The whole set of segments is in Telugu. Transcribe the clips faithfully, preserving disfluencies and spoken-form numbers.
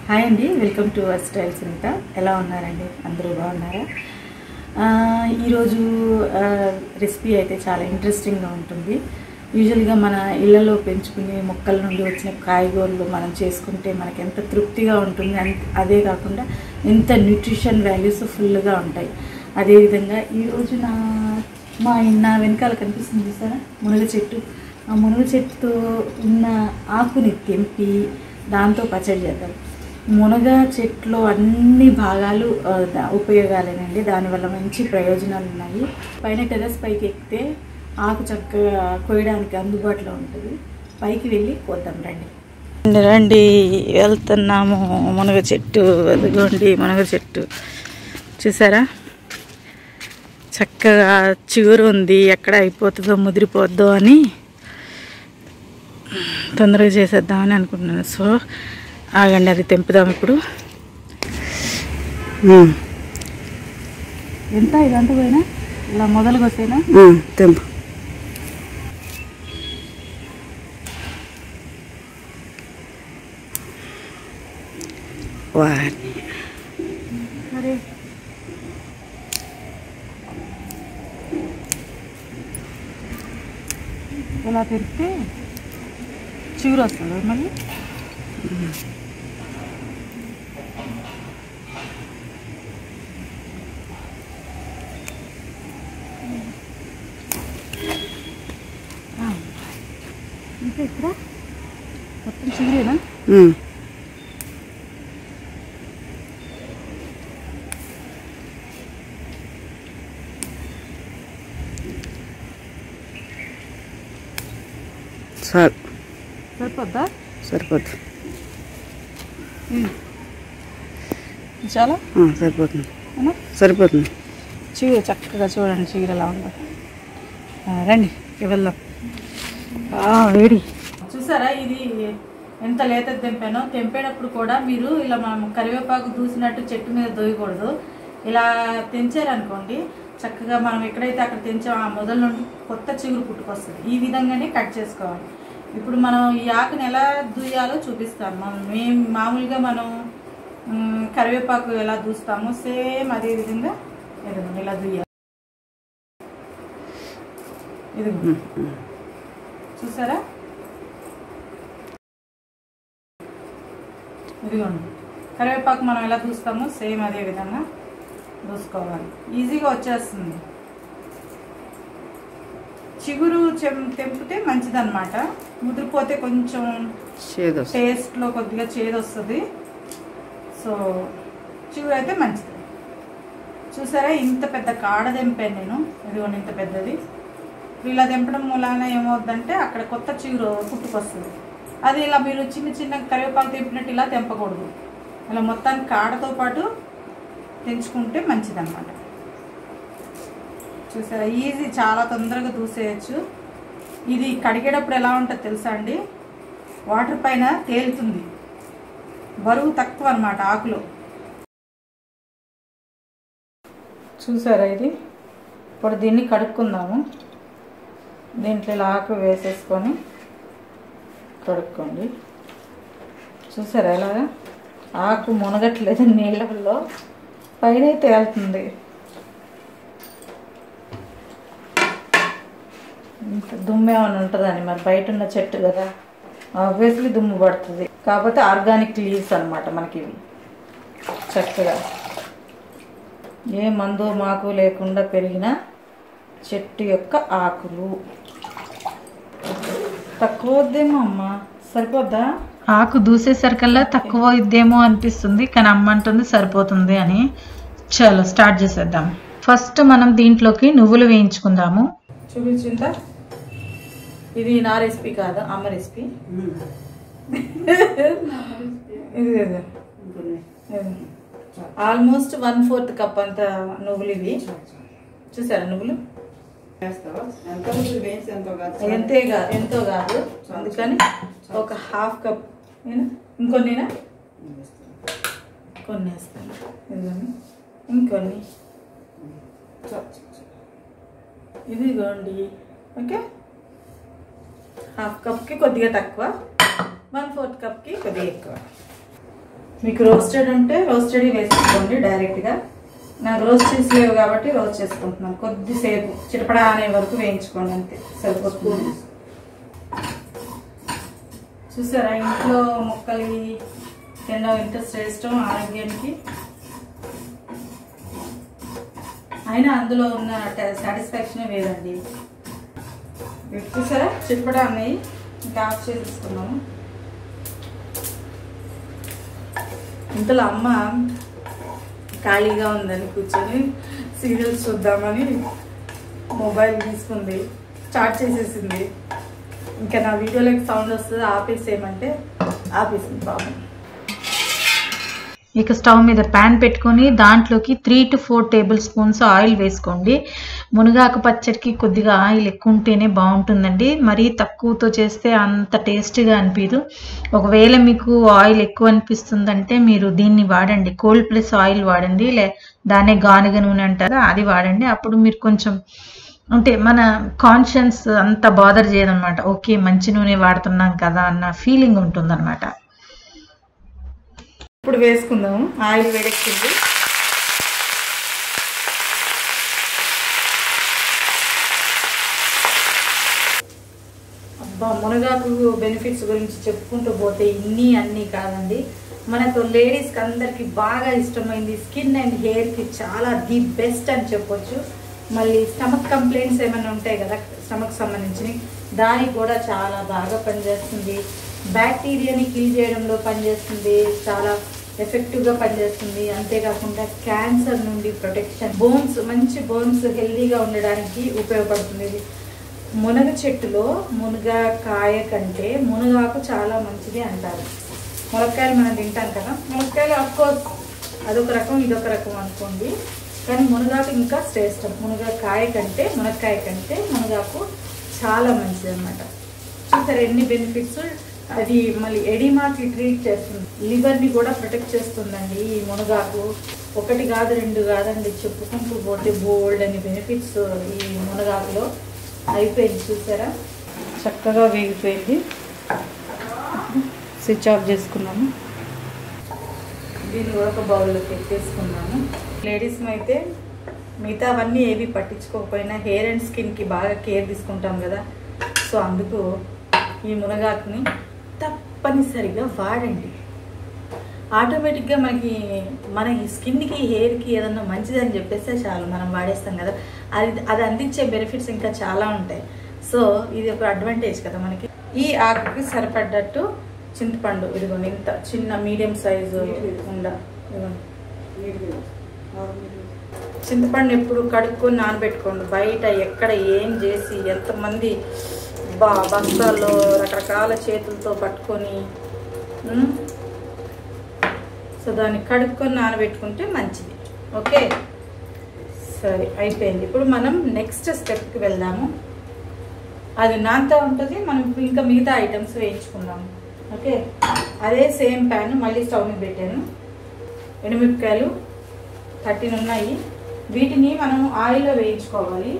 హాయ్ అండి, welcome to our style Sunitha. ఎలా ఉన్నారండి? అందరూ బాగున్నారా? ఈరోజు రెసిపీ అయితే చాలా ఇంట్రెస్టింగ్గా ఉంటుంది. యూజువల్గా మన ఇళ్లలో పెంచుకునే మొక్కల నుండి వచ్చిన కాయగూరలు మనం చేసుకుంటే మనకి ఎంత తృప్తిగా ఉంటుంది, అదే కాకుండా ఎంత న్యూట్రిషన్ వాల్యూస్ ఫుల్గా ఉంటాయి. అదేవిధంగా ఈరోజు నా మా నా వెనకాల కనిపిస్తుంది చూసారా, మునగ చెట్టు. ఆ మునగ చెట్టుతో ఉన్న ఆకుని తెంపి దాంతో పచ్చడి చేద్దాం. మునగ చెట్లో అన్ని భాగాలు ఉపయోగాలేనండి. దానివల్ల మంచి ప్రయోజనాలు ఉన్నాయి. పైన టెర్రస్ పైకి ఎక్కితే ఆకు చక్కగా కోయడానికి అందుబాటులో ఉంటుంది. పైకి వెళ్ళి కోద్దాం రండి. రండి వెళ్తున్నాము. మునగ చెట్టు అదిగోండి, మునగ చెట్టు చూసారా, చక్కగా చిగురు ఉంది. ఎక్కడ అయిపోతుందో ముదిరిపోద్దో అని తొందరగా చేసేద్దామని అనుకుంటున్నాను. సో ఆగండి, అది తెంపుదాం ఇప్పుడు. ఎంత ఇదంతా పోయినా ఇలా మొదలుగా వస్తేనా తెంపు. వారి అరే ఇలా తెరిస్తే చిగురు వస్తుంది మళ్ళీ. ఇంకా ఇక్కడ మొత్తం చిగురేనా? సార్ సరిపోద్దా? సరిపోద్ది. చాలా సరిపోతుంది సరిపోతుంది చిగురు చక్కగా చూడండి, చిగురు ఎలా ఉందో. రండి వెళ్దాం. వేడి చూసారా, ఇది ఎంత లేత తెంపానో. తెంపేటప్పుడు కూడా మీరు ఇలా మనం కరివేపాకు దూసినట్టు చెట్టు మీద దోయకూడదు. ఇలా తెంచారనుకోండి, చక్కగా మనం ఎక్కడైతే అక్కడ తెంచామో ఆ మొదల నుండి కొత్త చిగురు పుట్టుకొస్తుంది. ఈ విధంగానే కట్ చేసుకోవాలి. ఇప్పుడు మనం ఈ ఆకుని ఎలా దూయాలో చూపిస్తాను. మనం మేము మామూలుగా మనం కరివేపాకు ఎలా దూస్తామో సేమ్ అదే విధంగా ఎదుగు ఇలా దూయాలి. ఇది చూసారా, ఇదిగోండి కరివేపాకు మనం ఎలా దూస్తామో సేమ్ అదే విధంగా దూసుకోవాలి. ఈజీగా వచ్చేస్తుంది. చిగురు తెంపితే మంచిదన్నమాట. ముదిరిపోతే కొంచెం టేస్ట్లో కొద్దిగా చేదు వస్తుంది. సో చిగురు అయితే మంచిది. చూసారా, ఇంత పెద్ద కాడ తెంపాను నేను. ఇదిగోండి ఇంత పెద్దది. ఇలా తెంపడం మూలాన ఏమవుద్దంటే అక్కడ కొత్త చిగురు పుట్టుకొస్తుంది. అది ఇలా మీరు చిన్న చిన్న కరివేపాకు తెంపినట్టు ఇలా తెంపకూడదు. ఇలా మొత్తానికి కాడతో పాటు తెంచుకుంటే మంచిదన్నమాట. చూసారా, ఈజీ, చాలా తొందరగా దూసేయచ్చు. ఇది కడిగేటప్పుడు ఎలా ఉంటుంది తెలుసా అండి, వాటర్ పైన తేలుతుంది. బరువు తక్కువ అన్నమాట ఆకులో. చూసారా, ఇది ఇప్పుడు దీన్ని కడుక్కుందాము. దీంట్లో ఇలా ఆకు వేసేసుకొని కడుక్కోండి. చూసారా ఎలాగా ఆకు మునగట్లేదు నీళ్ళల్లో, పైన తేలుతుంది. దుమ్ము ఏమైనా ఉంటుందని, మరి బయట ఉన్న చెట్టు కదా, ఆబ్వియస్లీ దుమ్ము పడుతుంది. కాకపోతే ఆర్గానిక్ లీవ్స్ అనమాట మనకి ఇవి. చక్కగా ఏ మందు మాకు లేకుండా పెరిగిన చెట్టు యొక్క ఆకులు. తక్కువ వద్దేమో అమ్మ, సరిపోద్దా? ఆకు దూసేసరికల్లా తక్కువ ఇద్దేమో అనిపిస్తుంది, కానీ అమ్మ అంటుంది సరిపోతుంది అని. చలో స్టార్ట్ చేసేద్దాం. ఫస్ట్ మనం దీంట్లోకి నువ్వులు వేయించుకుందాము. చూపించిందా, ఇది నా రెసిపీ కాదు, అమ్మ రెసిపీ. ఇది ఆల్మోస్ట్ వన్ ఫోర్త్ కప్ అంత నువ్వులు ఇవి. చూసారా నువ్వులు ఎంతే కాదు, ఎంతో కాదు, అందుకని ఒక హాఫ్ కప్. ఇంకొన్నినా కొన్ని వేస్తాను, ఇంకొన్ని ఇదిగోండి. ఓకే, హాఫ్ కప్కి కొద్దిగా తక్కువ, వన్ ఫోర్త్ కప్కి కొద్దిగా ఎక్కువ. మీకు రోస్టెడ్ ఉంటే రోస్టెడ్ వేసుకోండి డైరెక్ట్గా. నాకు రోస్ట్ చేసి లేవు కాబట్టి రోస్ట్ చేసుకుంటున్నాను. కొద్దిసేపు చిటపడా అనే వరకు వేయించుకోండి, అంతే సరిపోతుంది. చూసారా, ఇంట్లో మొక్కలు తినడం ఎంత శ్రేష్టం ఆరోగ్యానికి. అయినా అందులో ఉన్న సాటిస్ఫాక్షనే వేరండి. చూసారా చిటపడా అన్నవి ఇంకా ఆఫ్ చేసేసుకున్నాము. ఇంతలో అమ్మ ఖాళీగా ఉందని కూర్చొని సీరియల్స్ చూద్దామని మొబైల్ తీసుకుంది, స్టార్ట్ చేసేసింది. ఇంకా నా వీడియోలోకి సౌండ్ వస్తుంది ఆపేసేయమంటే ఆపేసింది పాపం. ఇక స్టవ్ మీద ప్యాన్ పెట్టుకొని దాంట్లోకి three to four tablespoons oil వేసుకోండి. మునగాకు పచ్చడికి కొద్దిగా ఆయిల్ ఎక్కువ ఉంటేనే బాగుంటుందండి. మరీ తక్కువతో చేస్తే అంత టేస్టీగా అనిపించదు. ఒకవేళ మీకు ఆయిల్ ఎక్కువ అనిపిస్తుందంటే మీరు దీన్ని వాడండి, కోల్డ్ ప్లస్ ఆయిల్ వాడండి, లే దాన్నే గానుగ నూనె అంటారా అది వాడండి. అప్పుడు మీరు కొంచెం అంటే మన కాన్షియన్స్ అంత బాదర్ చేయదన్నమాట. ఓకే మంచి నూనె వాడుతున్నాం కదా అన్న ఫీలింగ్ ఉంటుందన్నమాట. ఇప్పుడు వేసుకుందాము. ఆయిల్ వేడెక్కింది. అబ్బా, మునగాకు బెనిఫిట్స్ గురించి చెప్పుకుంటూ పోతే ఇన్ని అన్నీ కాదండి. మనకు లేడీస్కి అందరికి బాగా ఇష్టమైంది, స్కిన్ అండ్ హెయిర్కి చాలా ది బెస్ట్ అని చెప్పొచ్చు. మళ్ళీ స్టమక్ కంప్లైంట్స్ ఏమైనా ఉంటాయి కదా స్టమక్ సంబంధించినవి, దానికి కూడా చాలా బాగా పనిచేస్తుంది. బ్యాక్టీరియాని కిల్ చేయడంలో పనిచేస్తుంది, చాలా ఎఫెక్టివ్గా పనిచేస్తుంది. అంతేకాకుండా క్యాన్సర్ నుండి ప్రొటెక్షన్, బోన్స్ మంచి బోన్స్ హెల్దీగా ఉండడానికి ఉపయోగపడుతుంది. ఇది మునగ చెట్టులో మునగకాయ కంటే మునగాకు చాలా మంచిది అంటారు. మునక్కాయలు మనం తింటాం కదా, మునక్కాయలు అఫ్కోర్స్ అదొక రకం ఇదొక రకం అనుకోండి, కానీ మునగాకు ఇంకా శ్రేష్టం. మునగకాయ కంటే మునక్కాయ కంటే మునగాకు చాలా మంచిది అన్నమాట. చూసారు ఎన్ని బెనిఫిట్స్. అది మళ్ళీ ఎడిమాకి ట్రీట్ చేస్తుంది, లివర్ని కూడా ప్రొటెక్ట్ చేస్తుందండి ఈ మునగాకు. ఒకటి కాదు రెండు కాదండి, చెప్పుకుంటూ పోతే బోల్డ్ అని బెనిఫిట్స్ ఈ మునగాకులో. అయిపోయింది చూసారా, చక్కగా వేగిపోయింది. స్విచ్ ఆఫ్ చేసుకున్నాము. దీన్ని కూడా ఒక బౌల్లో పెట్టేసుకున్నాము. లేడీస్ అయితే మిగతా అవన్నీ ఏవి పట్టించుకోకపోయినా హెయిర్ అండ్ స్కిన్కి బాగా కేర్ తీసుకుంటాం కదా, సో అందుకు ఈ మునగాకుని తప్పనిసరిగా వాడండి. ఆటోమేటిక్గా మనకి మన ఈ స్కిన్కి హెయిర్కి ఏదన్నా మంచిదని చెప్పేస్తే చాలు మనం వాడేస్తాం కదా, అది అది అందించే బెనిఫిట్స్ ఇంకా చాలా ఉంటాయి. సో ఇది ఒక అడ్వాంటేజ్ కదా మనకి. ఈ ఆకుకి సరిపడ్డట్టు చింతపండు ఇదిగోండి, ఇంత చిన్న మీడియం సైజు ఉండ చింతపండు ఎప్పుడు కడుక్కొని నానబెట్టుకోండి. బయట ఎక్కడ ఏం చేసి ఎంతమంది బా బస్తాల్లో రకరకాల చేతులతో పట్టుకొని, సో దాన్ని కడుక్కొని నానబెట్టుకుంటే మంచిది. ఓకే సరే అయిపోయింది. ఇప్పుడు మనం నెక్స్ట్ స్టెప్కి వెళ్దాము. అది నాంతా ఉంటుంది, మనం ఇంకా మిగతా ఐటమ్స్ వేయించుకుందాము. ఓకే అదే సేమ్ ప్యాన్ మళ్ళీ స్టవ్ మీద పెట్టాను. ఎండుమిరపకాయలు థర్టీన్ ఉన్నాయి, వీటిని మనం ఆయిల్లో వేయించుకోవాలి.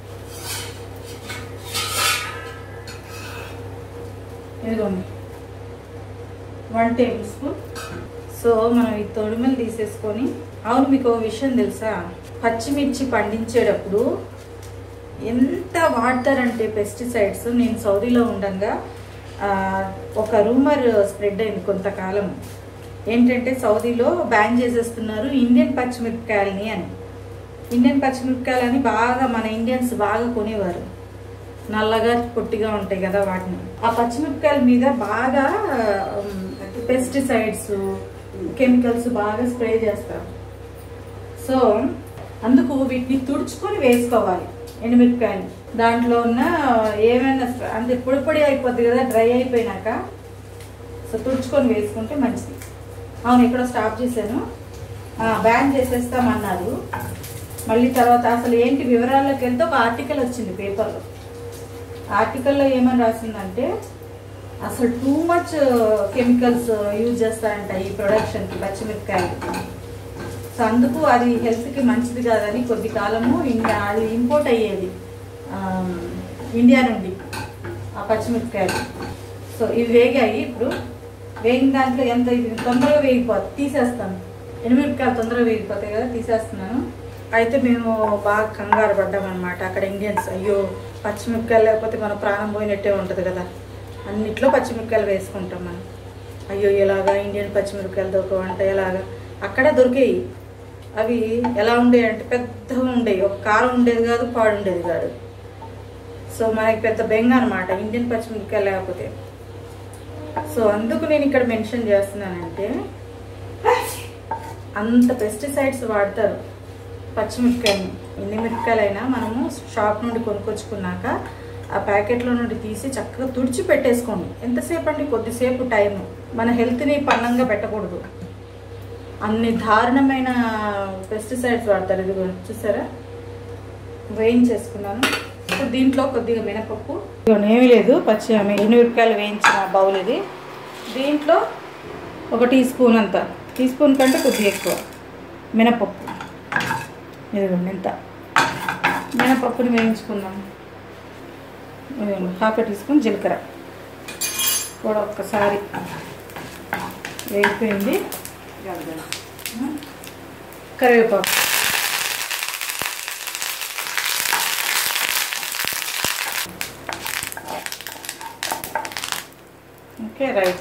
ఇదిగోండి వన్ టేబుల్ స్పూన్. సో మనం ఈ తొడిమలు తీసేసుకొని, అవును మీకు ఒక విషయం తెలుసా, పచ్చిమిర్చి పండించేటప్పుడు ఎంత వాడతారంటే పెస్టిసైడ్స్. నేను సౌదీలో ఉండగా ఒక రూమర్ స్ప్రెడ్ అయింది కొంతకాలం, ఏంటంటే సౌదీలో బ్యాన్ చేసేస్తున్నారు ఇండియన్ పచ్చిమిరపకాయలని అని. ఇండియన్ పచ్చిమిరపకాయలని బాగా మన ఇండియన్స్ బాగా కొనేవారు, నల్లగా పొట్టిగా ఉంటాయి కదా వాటిని. ఆ పచ్చిమిరపకాయల మీద బాగా పెస్టిసైడ్స్ కెమికల్స్ బాగా స్ప్రే చేస్తారు. సో అందుకు వీటిని తుడుచుకొని వేసుకోవాలి ఎండుమిరపకాయలు. దాంట్లో ఉన్న ఏమైనా అంటే పొడి పొడి అయిపోద్ది కదా డ్రై అయిపోయినాక, సో తుడుచుకొని వేసుకుంటే మంచిది. అవును ఇక్కడ స్టాప్ చేశాను, బ్యాన్ చేసేస్తామన్నారు. మళ్ళీ తర్వాత అసలు ఏంటి వివరాల్లోకి వెళ్తే ఒక ఆర్టికల్ వచ్చింది పేపర్లో. ఆర్టికల్లో ఏమని రాసిందంటే అసలు టూ మచ్ కెమికల్స్ యూజ్ చేస్తారంట ఈ ప్రొడక్షన్కి పచ్చిమిరపకాయలు. సో అందుకు అది హెల్త్కి మంచిది కాదని కొద్ది కాలము ఇండియా అది ఇంపోర్ట్ అయ్యేది ఇండియా నుండి ఆ పచ్చిమిరపకాయలు. సో ఇవి వేగాయి. ఇప్పుడు వేగిన దాంట్లో ఎంత ఇది తొందరగా వేగిపోతుంది, తీసేస్తాను. ఎండుమిరపకాయలు తొందరగా వేగిపోతాయి కదా, తీసేస్తున్నాను. అయితే మేము బాగా కంగారు పడ్డామన్నమాట అక్కడ ఇండియన్స్. అయ్యో పచ్చిమిరపకాయలు లేకపోతే మన ప్రాణం పోయినట్టే ఉంటుంది కదా, అన్నిట్లో పచ్చిమిరపకాయలు వేసుకుంటాం మనం. అయ్యో ఎలాగా ఇండియన్ పచ్చిమిరపకాయలు దొరకవంట, ఎలాగా అక్కడే దొరికేవి. అవి ఎలా ఉండేవి అంటే పెద్దగా ఉండేవి, ఒక కారం ఉండేది కాదు, పాడు ఉండేది కాదు. సో మనకి పెద్ద బెంగ అనమాట ఇండియన్ పచ్చిమిరపకాయలు లేకపోతే. సో అందుకు నేను ఇక్కడ మెన్షన్ చేస్తున్నానంటే అంత పెస్టిసైడ్స్ వాడతారు పచ్చిమిరపకాయని. ఎన్ని మిరపకాయలైనా మనము షాప్ నుండి కొనుక్కొచ్చుకున్నాక ఆ ప్యాకెట్లో నుండి తీసి చక్కగా తుడిచి పెట్టేసుకోండి. ఎంతసేపు అండి, కొద్దిసేపు టైము. మన హెల్త్ని పన్నంగా పెట్టకూడదు, అన్ని దారుణమైన పెస్టిసైడ్స్ వాడతారు. ఇది చూసారా, వేయించేసుకున్నాను. ఇప్పుడు దీంట్లో కొద్దిగా మినపప్పు, ఏమీ లేదు పచ్చి ఎండుమిరపకాయలు వేయించిన బౌల్ ఇది. దీంట్లో ఒక టీ స్పూన్ అంత, టీ స్పూన్ కంటే కొద్దిగా ఎక్కువ మినపప్పు. ఇదిగోండి ఇంత మినపప్పుని వేయించుకుందాం. హాఫ్ టీ స్పూన్ జీలకర్ర కూడా ఒక్కసారి వేగిపోయింది. కరివేపాకు, ఓకే రైట్.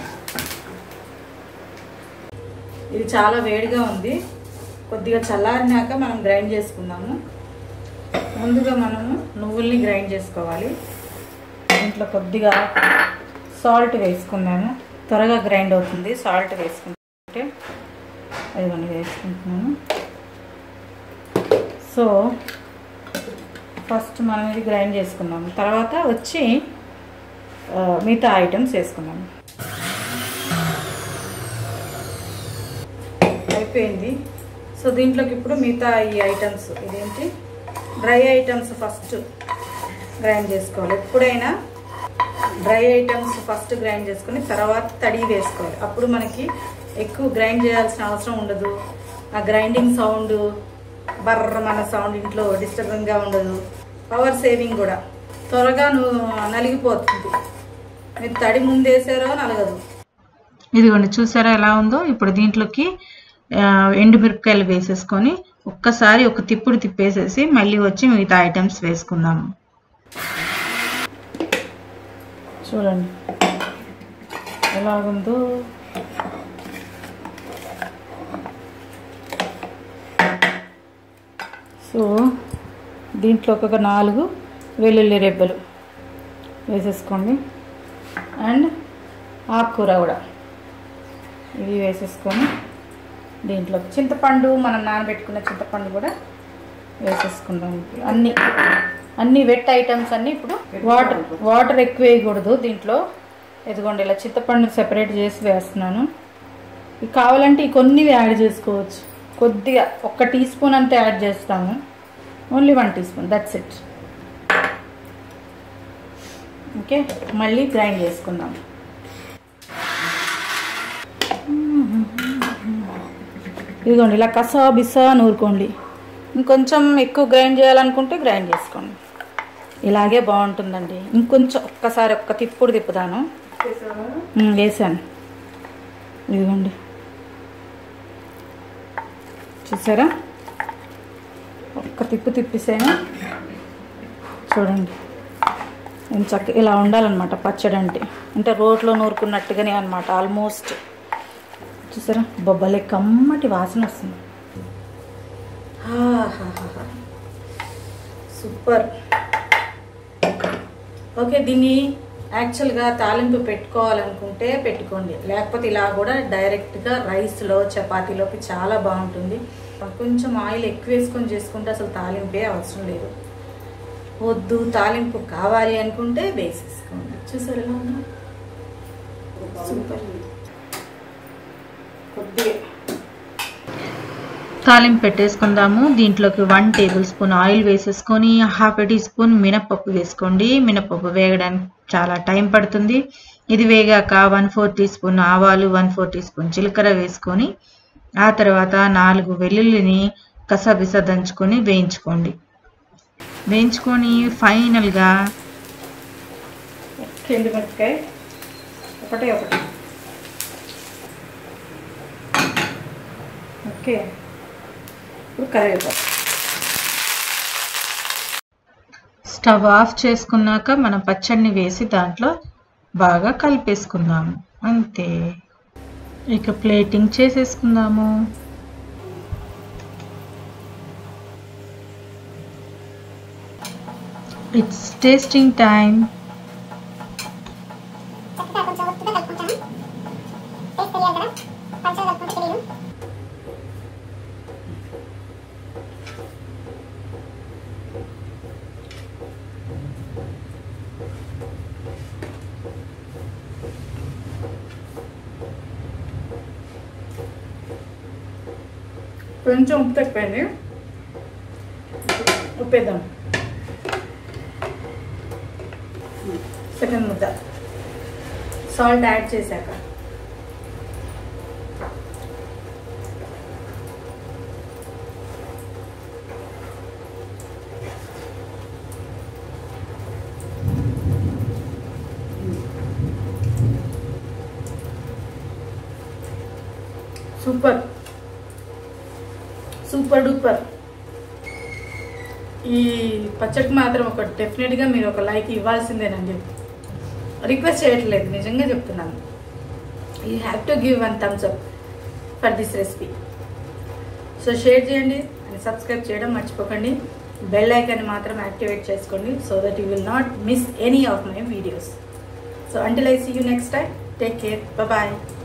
ఇది చాలా వేడిగా ఉంది, కొద్దిగా చల్లారినాక మనం గ్రైండ్ చేసుకుందాము. ముందుగా మనము నువ్వుల్ని గ్రైండ్ చేసుకోవాలి. దీంట్లో కొద్దిగా సాల్ట్ వేసుకున్నాను, త్వరగా గ్రైండ్ అవుతుంది సాల్ట్ వేసుకుంటే. అదిగోండి వేసుకుంటున్నాను. సో ఫస్ట్ మనం ఇది గ్రైండ్ చేసుకున్నాము, తర్వాత వచ్చి మిగతా ఐటమ్స్ వేసుకున్నాము. అయిపోయింది. సో దీంట్లోకి ఇప్పుడు మిగతా ఈ ఐటమ్స్, ఇదేంటి డ్రై ఐటమ్స్ ఫస్ట్ గ్రైండ్ చేసుకోవాలి. ఎప్పుడైనా డ్రై ఐటమ్స్ ఫస్ట్ గ్రైండ్ చేసుకొని తర్వాత తడి వేసుకోవాలి. అప్పుడు మనకి ఎక్కువ గ్రైండ్ చేయాల్సిన అవసరం ఉండదు. ఆ గ్రైండింగ్ సౌండ్ బర్ర మన సౌండ్ ఇంట్లో డిస్టర్బెన్స్గా ఉండదు. పవర్ సేవింగ్ కూడా, త్వరగా నలిగిపోతుంది. మీరు తడి ముందు వేసారో నలగదు. ఇదిగోండి చూసారా ఎలా ఉందో. ఇప్పుడు దీంట్లోకి ఎండుమిరపకాయలు వేసేసుకొని ఒక్కసారి ఒక తిప్పుడు తిప్పేసేసి మళ్ళీ వచ్చి మిగతా ఐటమ్స్ వేసుకుందాము. చూడండి ఎలాగుందో. సో దీంట్లో ఒక నాలుగు వెల్లుల్లి రెబ్బలు వేసేసుకోండి. అండ్ ఆకుకూర కూడా ఇవి వేసేసుకొని దీంట్లో చింతపండు, మనం నానబెట్టుకున్న చింతపండు కూడా వేసేసుకుందాం. అన్నీ అన్ని వెట్ ఐటమ్స్ అన్నీ. ఇప్పుడు వాటర్ వాటర్ ఎక్కువ వేయకూడదు దీంట్లో. ఎదుగోండి ఇలా చింతపండు సెపరేట్ చేసి వేస్తున్నాను. ఇవి కావాలంటే ఈ కొన్ని యాడ్ చేసుకోవచ్చు. కొద్దిగా ఒక్క టీ స్పూన్ అంతా యాడ్ చేస్తాము, only one teaspoon, that's it. Okay, మళ్ళీ గ్రైండ్ చేసుకుందాం. ఇదిగోండి ఇలా కసా బిసా నూరుకోండి. ఇంకొంచెం ఎక్కువ గ్రైండ్ చేయాలనుకుంటే గ్రైండ్ చేసుకోండి. ఇలాగే బాగుంటుందండి. ఇంకొంచెం ఒక్కసారి ఒక్క తిప్పుడు తిప్పుదాను. వేసాను, ఇదిగోండి చూసారా, ఒక్క తిప్పు తిప్పేసాను. చూడండి నేను చక్క ఇలా ఉండాలన్నమాట పచ్చడి అంటే. అంటే రోట్లో నూరుకున్నట్టుగానే అనమాట ఆల్మోస్ట్. చూసారా బొబ్బలే కమ్మటి వాసన వస్తుంది. సూపర్. ఓకే, దీన్ని యాక్చువల్గా తాలింపు పెట్టుకోవాలనుకుంటే పెట్టుకోండి, లేకపోతే ఇలా కూడా డైరెక్ట్గా రైస్లో చపాతీలోకి చాలా బాగుంటుంది. కొంచెం ఆయిల్ ఎక్కువ వేసుకొని చేసుకుంటే అసలు తాలింపే అవసరం లేదు. వద్దు తాలింపు కావాలి అనుకుంటే వేసేసుకోండి. చూసారు ఎలా ఉన్నా, సూపర్. కొద్దిగా తాలింపు పెట్టేసుకుందాము. దీంట్లోకి వన్ టేబుల్ స్పూన్ ఆయిల్ వేసేసుకొని హాఫ్ టీ స్పూన్ మినపప్పు వేసుకోండి. మినపప్పు వేగడానికి చాలా టైం పడుతుంది. ఇది వేగాక వన్ ఫోర్ టీ స్పూన్ ఆవాలు, వన్ ఫోర్ టీ స్పూన్ జీలకర్ర వేసుకొని ఆ తర్వాత నాలుగు వెల్లుల్లిని కసబిస దంచుకొని వేయించుకోండి. వేయించుకొని ఫైనల్గా ఎండుమిరపకాయ ఒకటి ఒకటి ఓకే, ఇప్పుడు కరివేపాకు. స్టవ్ ఆఫ్ చేసుకున్నాక మనం పచ్చడిని వేసి దాంట్లో బాగా కలిపేసుకుందాము. అంతే, ఇక ప్లేటింగ్ చేసేసుకుందాము. It's tasting time. కొంచెం ఉప్పు తక్కువైంది, ఉప్పేద్దాం. సెకండ్ ముద్ద సాల్ట్ యాడ్ చేశాక సూపర్ సూపర్ డూపర్. ఈ పచ్చడికి మాత్రం ఒక డెఫినెట్గా మీరు ఒక లైక్ ఇవ్వాల్సిందేనండి. రిక్వెస్ట్ చేయట్లేదు, నిజంగా చెప్తున్నాను. You have to give one thumbs up for this recipe. So share చేయండి అండ్ సబ్స్క్రైబ్ చేయడం మర్చిపోకండి. బెల్ ఐకాన్ మాత్రం యాక్టివేట్ చేసుకోండి so that you will not miss any of my videos. So until I see you next time, take care, bye.